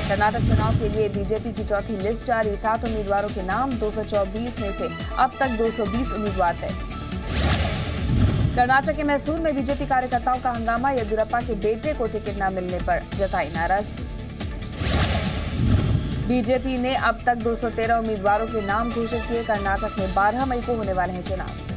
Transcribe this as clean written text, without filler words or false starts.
कर्नाटक चुनाव के लिए बीजेपी की चौथी लिस्ट जारी, 7 उम्मीदवारों के नाम, 224 में से अब तक 220 उम्मीदवार तय। कर्नाटक के मैसूर में बीजेपी कार्यकर्ताओं का हंगामा, येदियुरप्पा के बेटे को टिकट न मिलने पर जताई नाराजगी। बीजेपी ने अब तक 213 उम्मीदवारों के नाम घोषित किए। कर्नाटक में 12 मई को होने वाले हैं चुनाव।